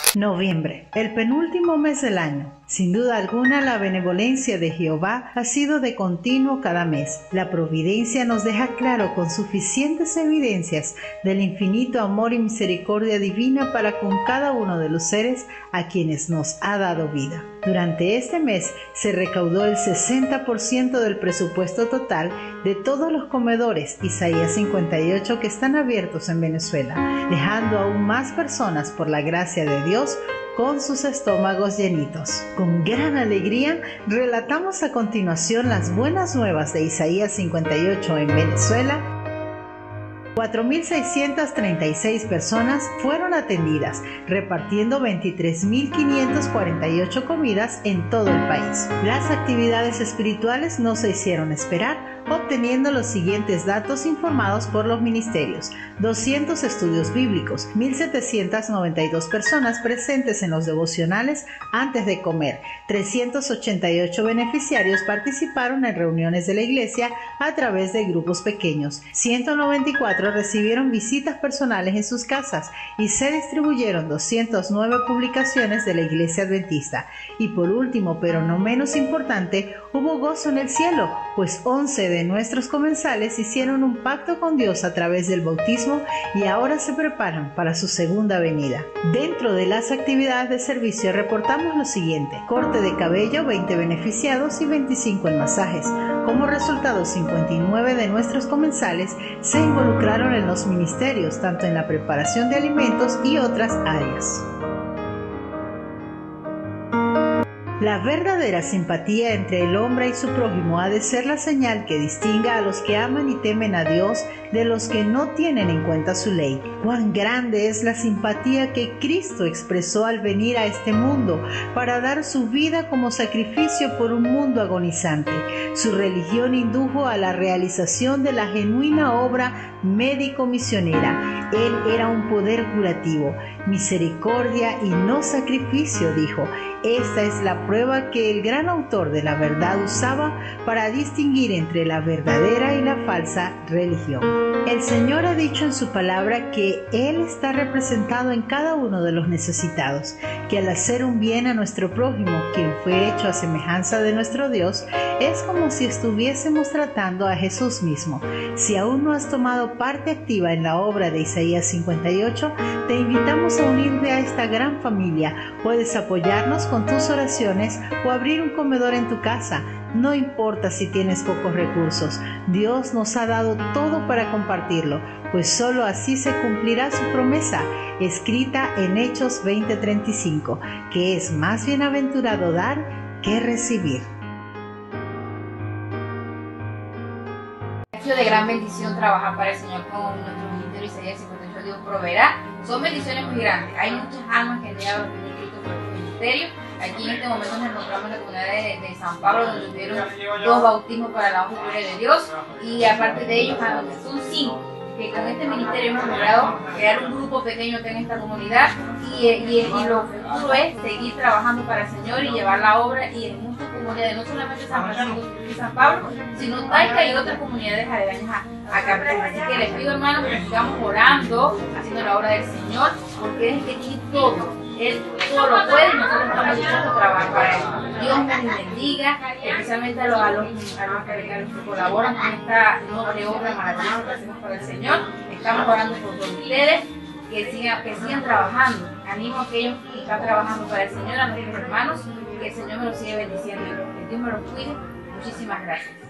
Noviembre, el penúltimo mes del año. Sin duda alguna, la benevolencia de Jehová ha sido de continuo cada mes. La providencia nos deja claro con suficientes evidencias del infinito amor y misericordia divina para con cada uno de los seres a quienes nos ha dado vida. Durante este mes se recaudó el 60% del presupuesto total de todos los comedores Isaías 58 que están abiertos en Venezuela, dejando aún más personas por la gracia de Dios con sus estómagos llenitos. Con gran alegría relatamos a continuación las buenas nuevas de Isaías 58 en Venezuela. 4.636 personas fueron atendidas, repartiendo 23.548 comidas en todo el país. Las actividades espirituales no se hicieron esperar, obteniendo los siguientes datos informados por los ministerios: 200 estudios bíblicos, 1.792 personas presentes en los devocionales antes de comer, 388 beneficiarios participaron en reuniones de la iglesia a través de grupos pequeños, 194 recibieron visitas personales en sus casas y se distribuyeron 209 publicaciones de la Iglesia Adventista. Y por último, pero no menos importante, hubo gozo en el cielo, pues 11 de nuestros comensales hicieron un pacto con Dios a través del bautismo y ahora se preparan para su segunda venida. Dentro de las actividades de servicio reportamos lo siguiente: corte de cabello, 20 beneficiados y 25 en masajes. Como resultado, 59 de nuestros comensales se involucraron en los ministerios, tanto en la preparación de alimentos y otras áreas. La verdadera simpatía entre el hombre y su prójimo ha de ser la señal que distinga a los que aman y temen a Dios de los que no tienen en cuenta su ley. Cuán grande es la simpatía que Cristo expresó al venir a este mundo para dar su vida como sacrificio por un mundo agonizante. Su religión indujo a la realización de la genuina obra médico-misionera. Él era un poder curativo, misericordia y no sacrificio, dijo. Esta es la prueba que el gran autor de la verdad usaba para distinguir entre la verdadera y la falsa religión. El Señor ha dicho en su palabra que Él está representado en cada uno de los necesitados, que al hacer un bien a nuestro prójimo, quien fue hecho a semejanza de nuestro Dios, es como si estuviésemos tratando a Jesús mismo. Si aún no has tomado parte activa en la obra de Isaías 58, te invitamos a unirte a esta gran familia. Puedes apoyarnos con tus oraciones o abrir un comedor en tu casa. No importa si tienes pocos recursos, Dios nos ha dado todo para compartirlo, pues solo así se cumplirá su promesa, escrita en Hechos 20:35, que es más bienaventurado dar que recibir. Ha sido de gran bendición trabajar para el Señor con nuestro ministerio Isaías 58, Dios proveerá. Son bendiciones muy grandes. Hay muchas almas que han llegado a Cristo por el ministerio. Aquí en este momento nos encontramos en la comunidad de San Pablo, donde tuvieron 2 bautismos para la honra y gloria de Dios, y aparte de ellos son 5, que con este ministerio hemos logrado crear un grupo pequeño acá en esta comunidad, y lo futuro es seguir trabajando para el Señor y llevar la obra y en muchas comunidades, no solamente San Francisco y San Pablo, sino Taica y otras comunidades aledañas a Capriles. Así que les pido, hermanos, que sigamos orando, haciendo la obra del Señor, porque es el que tiene todo. Él todo lo puede y nosotros estamos dispuestos a trabajar para Él. Dios nos bendiga, especialmente a los que colaboran con esta noble obra maravillosa que hacemos para el Señor. Estamos orando por todos ustedes, que sigan trabajando. Animo a aquellos que están trabajando para el Señor, a nuestros hermanos, que el Señor me los siga bendiciendo y que Dios me los cuide. Muchísimas gracias.